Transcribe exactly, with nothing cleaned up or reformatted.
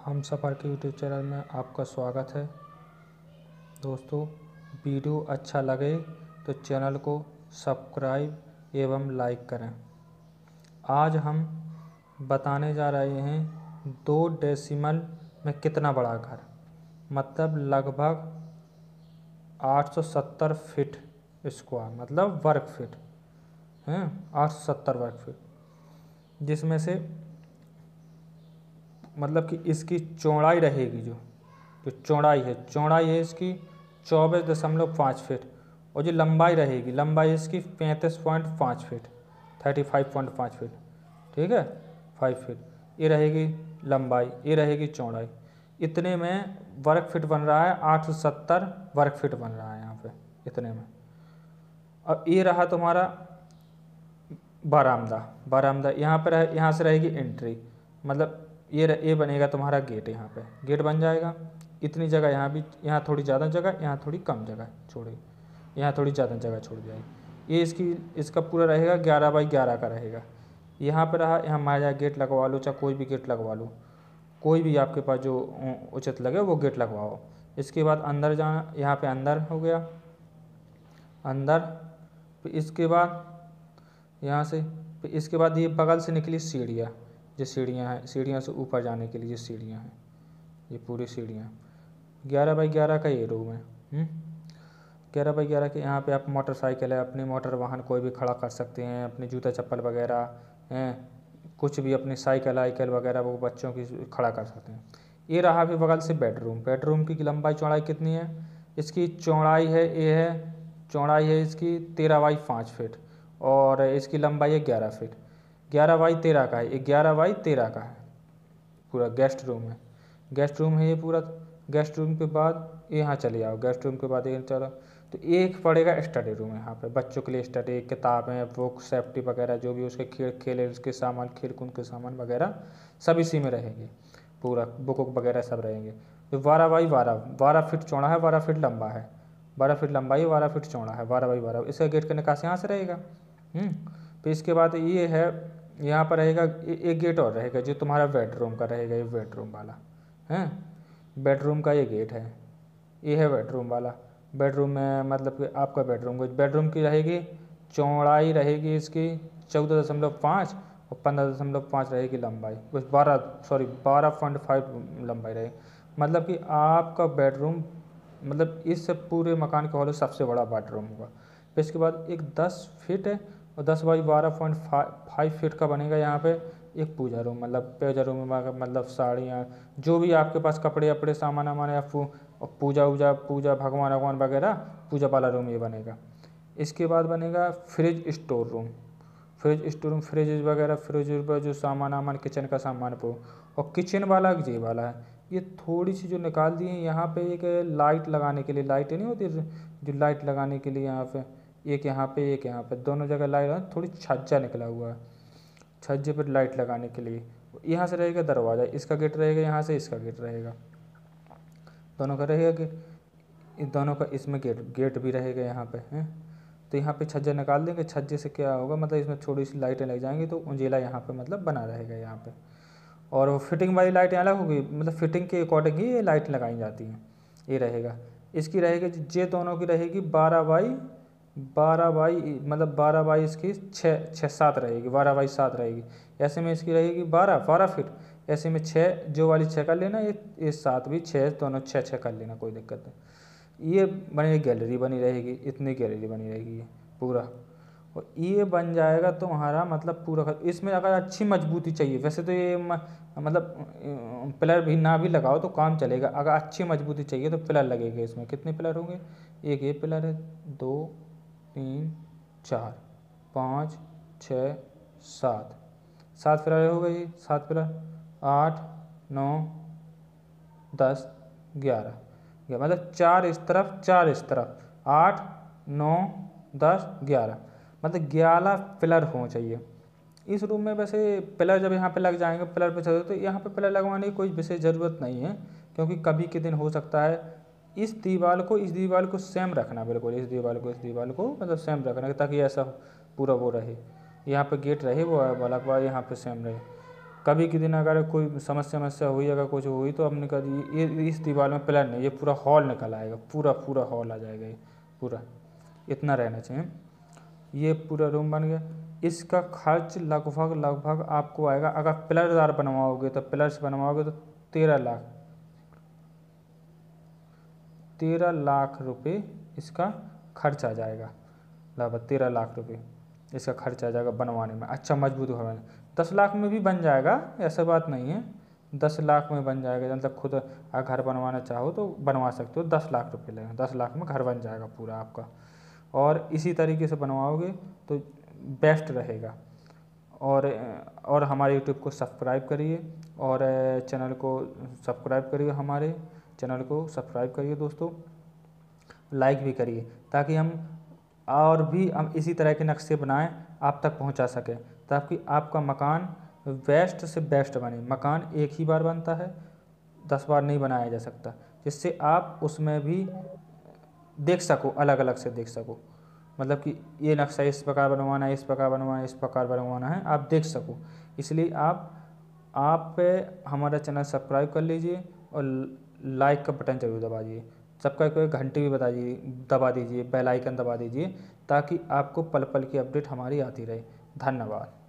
हम सफ़र के YouTube channel में आपका स्वागत है। दोस्तों, वीडियो अच्छा लगे तो चैनल को सब्सक्राइब एवं लाइक करें। आज हम बताने जा रहे हैं दो डेसिमल में कितना बड़ा घर, मतलब लगभग आठ सौ सत्तर फीट स्क्वायर, मतलब वर्ग फीट हैं, आठ सौ सत्तर वर्ग फीट, जिसमें से मतलब कि इसकी चौड़ाई रहेगी, जो जो चौड़ाई है चौड़ाई है इसकी चौबीस दशमलव पाँच फीट, और जो लंबाई रहेगी लंबाई इसकी पैंतीस पॉइंट पाँच फीट, थर्टी फाइव पॉइंट पाँच फीट, ठीक है, फाइव फीट ये रहेगी लंबाई, ये रहेगी चौड़ाई। इतने में वर्ग फीट बन रहा है, आठ सौ सत्तर वर्ग फीट बन रहा है यहाँ पे इतने में। अब ये रहा तुम्हारा बरामदा। बरामदा यहाँ पर रहे, यहाँ से रहेगी एंट्री, मतलब ये ये बनेगा तुम्हारा गेट। यहाँ पे गेट बन जाएगा। इतनी जगह यहाँ भी, यहाँ थोड़ी ज़्यादा जगह, यहाँ थोड़ी कम जगह छोड़ी, यहाँ थोड़ी ज़्यादा जगह छोड़ जाएगी। ये इसकी इसका पूरा रहेगा ग्यारह बाई ग्यारह का रहेगा। यहाँ पर रहा, यहाँ माया गेट लगवा लो, चाहे कोई भी गेट लगवा लो, कोई भी आपके पास जो उचित लगे वो गेट लगवाओ। इसके बाद अंदर जाना, यहाँ पे अंदर हो गया अंदर। फिर इसके बाद यहाँ से, फिर इसके बाद ये बगल से निकली सीढ़ियाँ, जो सीढ़ियाँ हैं, सीढ़ियाँ से ऊपर जाने के लिए जो सीढ़ियाँ हैं, ये पूरी सीढ़ियाँ। ग्यारह बाई ग्यारह का ये रूम है। ग्यारह बाई ग्यारह के यहाँ पे आप मोटरसाइकिल है, अपनी मोटर वाहन कोई भी खड़ा कर सकते हैं, अपने जूता चप्पल वगैरह हैं, कुछ भी अपनी साइकिल आइकिल वगैरह वो बच्चों की खड़ा कर सकते हैं। ये रहा फिर बगल से बेडरूम। बेडरूम की लंबाई चौड़ाई कितनी है? इसकी चौड़ाई है, ये है चौड़ाई है इसकी तेरह बाई पाँच फीट, और इसकी लंबाई है ग्यारह फीट। ग्यारह बाई तेरह का है, ये ग्यारह बाई तेरह का है पूरा। गेस्ट रूम है, गेस्ट रूम है ये पूरा। गेस्ट रूम के बाद यहाँ चले आओ, गेस्ट रूम के बाद ये चलो तो एक पड़ेगा स्टडी रूम है। यहाँ पे बच्चों के लिए स्टडी, किताबें, बुक, सेफ्टी वगैरह जो भी उसके खेल खेल उसके सामान, खेल कूद के सामान वगैरह सब इसी में रहेंगे, पूरा बुक वुक वगैरह सब रहेंगे। तो बारह बाई बारह बारह फीट चौड़ा है, बारह फीट लंबा है, बारह फीट लंबाई, बारह फीट चौड़ा है, बारह बाई बारह। इसका गेट का निकास यहाँ से रहेगा। फिर इसके बाद ये है, यहाँ पर रहेगा एक गेट और रहेगा जो तुम्हारा बेडरूम का रहेगा, ये बेडरूम वाला है। बेडरूम का ये गेट है, ये है बेडरूम वाला। बेडरूम में मतलब कि आपका बेडरूम बेडरूम की रहेगी चौड़ाई रहेगी इसकी चौदह दशमलव पाँच, और पंद्रह दशमलव पाँच रहेगी लंबाई, कुछ बारह सॉरी बारह पॉइंट फाइव लंबाई रहेगी। मतलब कि आपका बेडरूम मतलब इस पूरे मकान के हॉल सबसे बड़ा बेडरूम होगा। फिर इसके बाद एक दस फीट है और दस बाई बारह पॉइंट फाइव फीट का बनेगा यहाँ पे एक पूजा रूम, मतलब पूजा रूम में मतलब साड़ियाँ जो भी आपके पास कपड़े अपड़े सामान वामान या पूजा वूजा पूजा भगवान भगवान वगैरह पूजा वाला रूम ये बनेगा। इसके बाद बनेगा fridge store room. Fridge store room, fridge वगैरह, फ्रिज पर जो सामान वामान किचन का सामान को, और किचन वाला ये वाला है। ये थोड़ी सी जो निकाल दी है यहाँ पे एक लाइट लगाने के लिए, लाइट नहीं होती जो लाइट लगाने के लिए, यहाँ पे एक यहाँ पे एक यहाँ पे दोनों जगह लाइट, थोड़ी छज्जा निकला हुआ है, छज्जे पर लाइट लगाने के लिए। यहाँ से रहेगा दरवाज़ा, इसका गेट रहेगा, यहाँ से इसका गेट रहेगा, दोनों का रहेगा गेट, दोनों का इसमें गेट गेट भी रहेगा यहाँ पे हैं। तो यहाँ पे छज्जा निकाल देंगे, छज्जे से क्या होगा मतलब इसमें थोड़ी सी लाइटें लग जाएंगी तो उंजेला यहाँ पे मतलब बना रहेगा यहाँ पे। और वो फिटिंग वाली लाइटें अलग होगी, मतलब फिटिंग के अकॉर्डिंग ही ये लाइट लगाई जाती हैं। ये रहेगा, इसकी रहेगी ये दोनों की रहेगी बारह बाई बारह बाई मतलब बारह बाई इसकी छः छः सात रहेगी, बारह बाई सात रहेगी। ऐसे में इसकी रहेगी बारह बारह फीट, ऐसे में छः जो वाली छः कर लेना, ये ये सात भी छः, दोनों छः छः कर लेना, कोई दिक्कत नहीं। ये बनी गैलरी बनी रहेगी, इतनी गैलरी बनी रहेगी ये पूरा, और ये बन जाएगा तुम्हारा मतलब पूरा। इसमें अगर अच्छी मजबूती चाहिए, वैसे तो ये म, मतलब पिलर भी ना भी लगाओ तो काम चलेगा, अगर अच्छी मजबूती चाहिए तो पिलर लगेगा इसमें। कितने पिलर होंगे? एक ये पिलर है, दो तीन चार पाँच छः सात, सात पिलर हो गए, सात पिलर, आठ नौ दस ग्यारह, मतलब चार इस तरफ चार इस तरफ, आठ नौ दस ग्यारह, मतलब ग्यारह पिलर होने चाहिए इस रूम में। वैसे पिलर जब यहाँ पे लग जाएंगे, पिलर पे चलो तो यहाँ पे पिलर लगवाने की कोई विशेष ज़रूरत नहीं है, क्योंकि कभी के दिन हो सकता है इस दीवार को इस दीवार को सेम रखना, बिल्कुल इस दीवार को इस दीवार को मतलब सेम रखना, ताकि ऐसा पूरा वो रहे, यहाँ पे गेट रहे वो वाला बार यहाँ पे सेम रहे। कभी के दिन अगर कोई समस्या समस्या हुई, अगर कुछ हुई तो हमने कहा ये ये इस दीवार में पिलर नहीं, ये पूरा हॉल निकल आएगा, पूरा पूरा हॉल आ जाएगा, ये पूरा इतना रहना चाहिए। ये पूरा रूम बन गया। इसका खर्च लगभग लगभग आपको आएगा, अगर पिलरदार बनवाओगे तो पिलर से बनवाओगे तो तेरह लाख तेरह लाख रुपए इसका खर्च आ जाएगा। लगभग तेरह लाख रुपए इसका खर्च आ जाएगा बनवाने में। अच्छा मजबूत घर बन, दस लाख में भी बन जाएगा, ऐसा बात नहीं है, दस लाख में बन जाएगा। मतलब खुद अगर घर बनवाना चाहो तो बनवा सकते हो, दस लाख रुपए लगेगा, दस लाख में घर बन जाएगा पूरा आपका। और इसी तरीके से बनवाओगे तो बेस्ट रहेगा। और और हमारे यूट्यूब को सब्सक्राइब करिए और चैनल को सब्सक्राइब करिए, हमारे चैनल को सब्सक्राइब करिए दोस्तों, लाइक भी करिए, ताकि हम और भी हम इसी तरह के नक्शे बनाएं, आप तक पहुंचा सकें, ताकि आपका मकान बेस्ट से बेस्ट बने। मकान एक ही बार बनता है, दस बार नहीं बनाया जा सकता, जिससे आप उसमें भी देख सको, अलग अलग से देख सको। मतलब कि ये नक्शा इस प्रकार बनवाना है, इस प्रकार बनवाना है, इस प्रकार बनवाना है, आप देख सको। इसलिए आप आप हमारा चैनल सब्सक्राइब कर लीजिए और लाइक का बटन जरूर दबा दीजिए। सब्सक्राइब करके घंटी भी बता दीजिए, दबा दीजिए, बेल आइकन दबा दीजिए, ताकि आपको पल पल की अपडेट हमारी आती रहे। धन्यवाद।